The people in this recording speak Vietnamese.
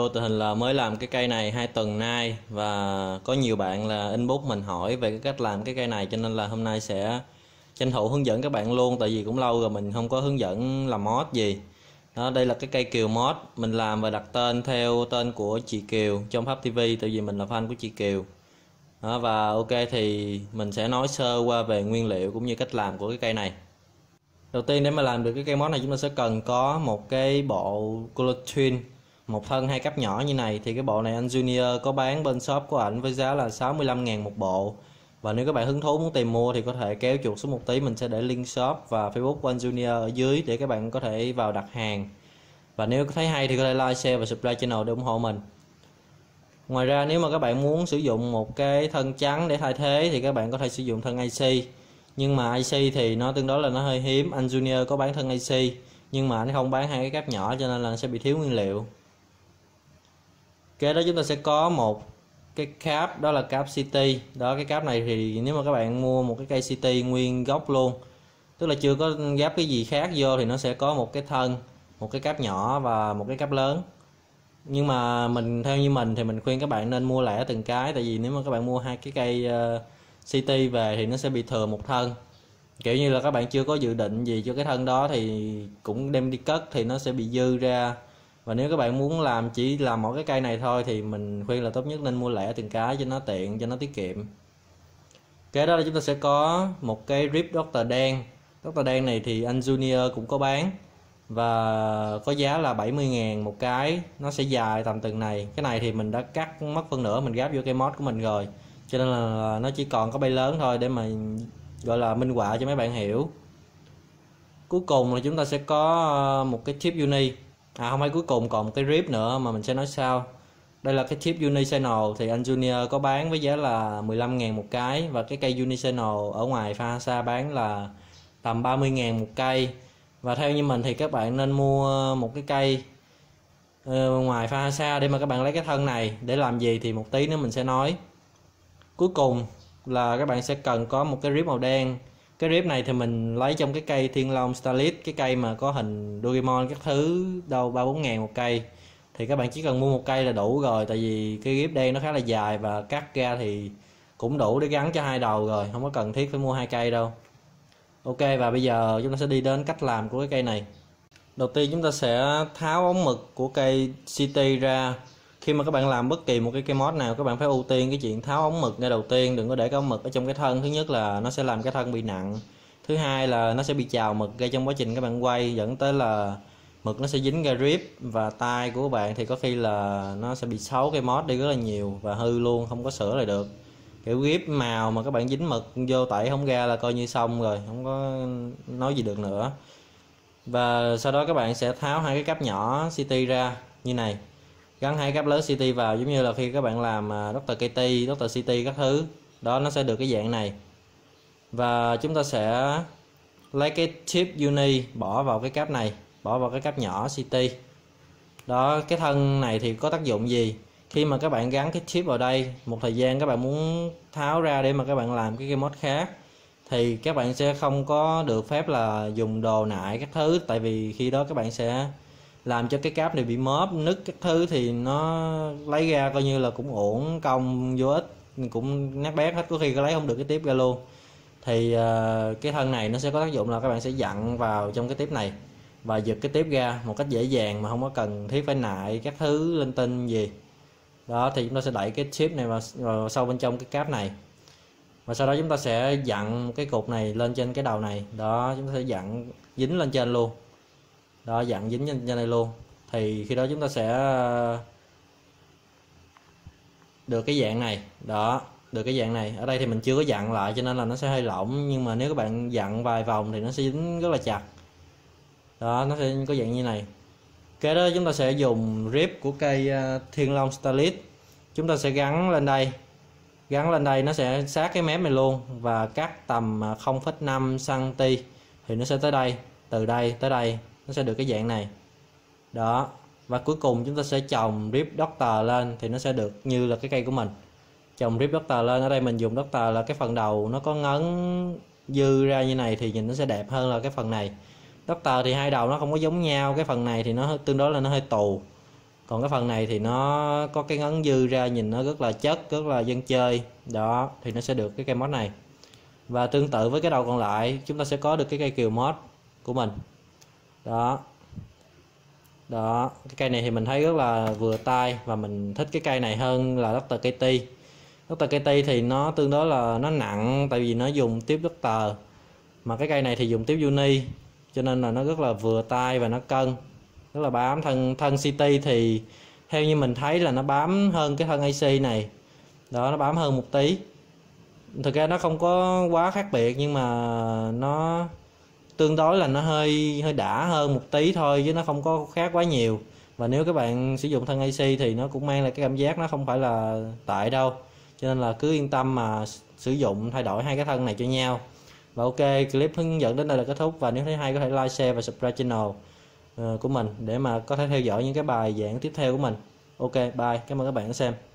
Hello, tình hình là mới làm cái cây này 2 tuần nay và có nhiều bạn là inbox mình hỏi về cái cách làm cái cây này, cho nên là hôm nay sẽ tranh thủ hướng dẫn các bạn luôn, tại vì cũng lâu rồi mình không có hướng dẫn làm mod gì. Đó, đây là cái cây Kiều mod, mình làm và đặt tên theo tên của chị Kiều trong Pháp TV, tại vì mình là fan của chị Kiều. Đó, và ok thì mình sẽ nói sơ qua về nguyên liệu cũng như cách làm của cái cây này. Đầu tiên để mà làm được cái cây mod này, chúng ta sẽ cần có một cái bộ Color Twin, một thân 2 cáp nhỏ như này. Thì cái bộ này anh Junior có bán bên shop của ảnh với giá là 65.000 một bộ. Và nếu các bạn hứng thú muốn tìm mua thì có thể kéo chuột xuống một tí, mình sẽ để link shop và Facebook của anh Junior ở dưới để các bạn có thể vào đặt hàng. Và nếu thấy hay thì có thể like, share và subscribe channel để ủng hộ mình. Ngoài ra nếu mà các bạn muốn sử dụng một cái thân trắng để thay thế thì các bạn có thể sử dụng thân IC. Nhưng mà IC thì nó tương đối là nó hơi hiếm. Anh Junior có bán thân IC nhưng mà anh không bán 2 cái cáp nhỏ, cho nên là nó sẽ bị thiếu nguyên liệu. Kế đó chúng ta sẽ có một cái cáp, đó là cáp CT. Đó, cái cáp này thì nếu mà các bạn mua một cái cây CT nguyên gốc luôn, tức là chưa có gáp cái gì khác vô, thì nó sẽ có một cái thân, một cái cáp nhỏ và một cái cáp lớn. Nhưng mà theo như mình thì mình khuyên các bạn nên mua lẻ từng cái, tại vì nếu mà các bạn mua 2 cái cây CT về thì nó sẽ bị thừa một thân. Kiểu như là các bạn chưa có dự định gì cho cái thân đó thì cũng đem đi cất thì nó sẽ bị dư ra. Và nếu các bạn muốn chỉ làm mỗi cái cây này thôi thì mình khuyên là tốt nhất nên mua lẻ từng cái cho nó tiện, cho nó tiết kiệm. Kế đó là chúng ta sẽ có một cái rip Dr. đen. Dr. đen này thì anh Junior cũng có bán và có giá là 70.000 một cái. Nó sẽ dài tầm từng này. Cái này thì mình đã cắt mất phân nửa, mình gáp vô cây mod của mình rồi, cho nên là nó chỉ còn có bay lớn thôi, để mà gọi là minh họa cho mấy bạn hiểu. Cuối cùng là chúng ta sẽ có một cái tip uni. Không phải cuối cùng, còn một cái rip nữa mà mình sẽ nói sau. Đây là cái tip Unichannel thì anh Junior có bán với giá là 15.000 một cái. Và cái cây Unichannel ở ngoài Fahasa bán là tầm 30.000 một cây. Và theo như mình thì các bạn nên mua một cái cây ngoài Fahasa để mà các bạn lấy cái thân này. Để làm gì thì một tí nữa mình sẽ nói. Cuối cùng là các bạn sẽ cần có một cái rip màu đen. Cái rip này thì mình lấy trong cái cây Thiên Long Starlit, cái cây mà có hình Doraemon các thứ, đâu 3-4 ngàn một cây. Thì các bạn chỉ cần mua một cây là đủ rồi, tại vì cái rip đen nó khá là dài và cắt ra thì cũng đủ để gắn cho 2 đầu rồi, không có cần thiết phải mua 2 cây đâu. Ok, và bây giờ chúng ta sẽ đi đến cách làm của cái cây này. Đầu tiên chúng ta sẽ tháo ống mực của cây CT ra. Khi mà các bạn làm bất kỳ một cái cây mod nào, các bạn phải ưu tiên cái chuyện tháo ống mực ra đầu tiên, đừng có để cái ống mực ở trong cái thân. Thứ nhất là nó sẽ làm cái thân bị nặng, thứ hai là nó sẽ bị trào mực gây trong quá trình các bạn quay, dẫn tới là mực nó sẽ dính ra rip và tay của bạn, thì có khi là nó sẽ bị xấu cây mod đi rất là nhiều và hư luôn, không có sửa lại được. Kiểu rip màu mà các bạn dính mực vô tẩy không ra là coi như xong rồi, không có nói gì được nữa. Và sau đó các bạn sẽ tháo 2 cái cáp nhỏ CT ra như này, gắn 2 cáp lớn CT vào, giống như là khi các bạn làm Dr. KT, Dr. CT các thứ đó, nó sẽ được cái dạng này. Và chúng ta sẽ lấy cái tip uni bỏ vào cái cáp này, bỏ vào cái cáp nhỏ CT đó. Cái thân này thì có tác dụng gì? Khi mà các bạn gắn cái tip vào đây một thời gian, các bạn muốn tháo ra để mà các bạn làm cái mod khác, thì các bạn sẽ không có được phép là dùng đồ nại các thứ, tại vì khi đó các bạn sẽ làm cho cái cáp này bị móp, nứt các thứ, thì nó lấy ra coi như là cũng uổng công vô ích, cũng nát bét hết, có khi lấy không được cái tiếp ra luôn. Thì cái thân này nó sẽ có tác dụng là các bạn sẽ dặn vào trong cái tiếp này và giật cái tiếp ra một cách dễ dàng mà không có cần thiết phải nại các thứ linh tinh gì đó. Thì chúng ta sẽ đẩy cái chip này vào sâu bên trong cái cáp này, và sau đó chúng ta sẽ dặn cái cục này lên trên cái đầu này đó. Chúng ta sẽ dặn dính lên trên luôn đó, dặn dính trên đây luôn. Thì khi đó chúng ta sẽ được cái dạng này đó, được cái dạng này. Ở đây thì mình chưa có dặn lại cho nên là nó sẽ hơi lỏng, nhưng mà nếu các bạn dặn vài vòng thì nó sẽ dính rất là chặt đó, nó sẽ có dạng như này. Kế đó chúng ta sẽ dùng rip của cây Thiên Long Starlit, chúng ta sẽ gắn lên đây. Gắn lên đây nó sẽ sát cái mép này luôn, và cắt tầm 0,5 cm thì nó sẽ tới đây, từ đây tới đây nó sẽ được cái dạng này đó. Và cuối cùng chúng ta sẽ chồng rip Doctor lên thì nó sẽ được như là cái cây của mình. Chồng rip Doctor lên, ở đây mình dùng Doctor là cái phần đầu nó có ngấn dư ra như này thì nhìn nó sẽ đẹp hơn là cái phần này. Doctor thì 2 đầu nó không có giống nhau, cái phần này thì nó tương đối là nó hơi tù Còn cái phần này thì nó có cái ngấn dư ra, nhìn nó rất là chất, rất là dân chơi đó, thì nó sẽ được cái cây mod này. Và tương tự với cái đầu còn lại chúng ta sẽ có được cái cây kiều mod của mình đó. Đó, cái cây này thì mình thấy rất là vừa tay và mình thích cái cây này hơn là Dr. KT. Dr. KT thì nó tương đối là nó nặng, tại vì nó dùng tiếp Dr. Mà cái cây này thì dùng tiếp uni, cho nên là nó rất là vừa tay và nó cân, rất là bám. Thân CT thì theo như mình thấy là nó bám hơn cái thân AC này. Đó, nó bám hơn một tí. Thực ra nó không có quá khác biệt, nhưng mà nó tương đối là nó hơi đã hơn một tí thôi, chứ nó không có khác quá nhiều. Và nếu các bạn sử dụng thân AC thì nó cũng mang lại cái cảm giác nó không phải là tệ đâu, cho nên là cứ yên tâm mà sử dụng, thay đổi hai cái thân này cho nhau. Và ok, clip hướng dẫn đến đây là kết thúc. Và nếu thấy hay có thể like, share và subscribe channel của mình để mà có thể theo dõi những cái bài giảng tiếp theo của mình. Ok, bye, cảm ơn các bạn đã xem.